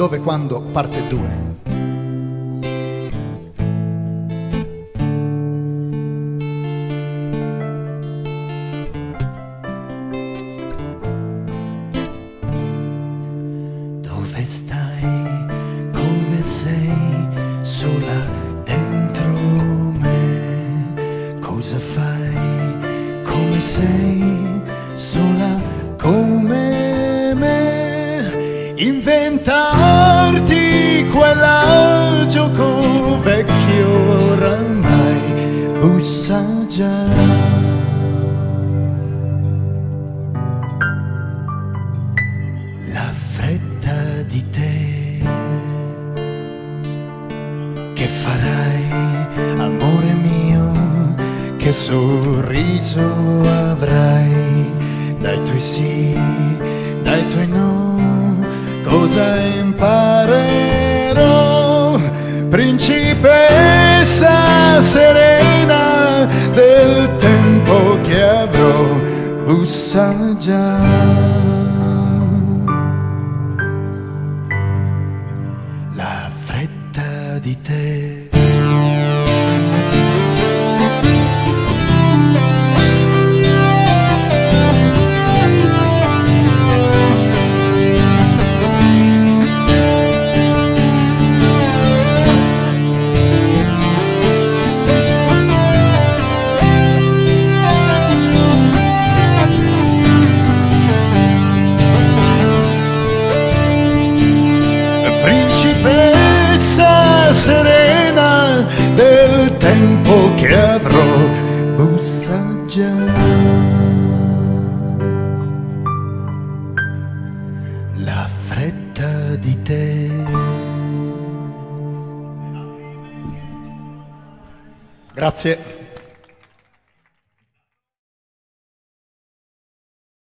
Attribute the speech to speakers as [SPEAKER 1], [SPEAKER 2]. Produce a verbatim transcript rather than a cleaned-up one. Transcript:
[SPEAKER 1] Dove, quando, parte due.
[SPEAKER 2] Dove stai, come sei, sola dentro me? Cosa fai, come sei, sola come me? Inventarti quella gioco, vecchio oramai, bussa già. La fretta di te, che farai, amore mio, che sorriso avrai, dai tuoi sì, dai tuoi no, cosa imparerò? Principessa serena del tempo che avrò, bussa già. La fretta di te. Principessa serena del tempo che avrò, bussa già. La fretta di te.
[SPEAKER 1] Grazie.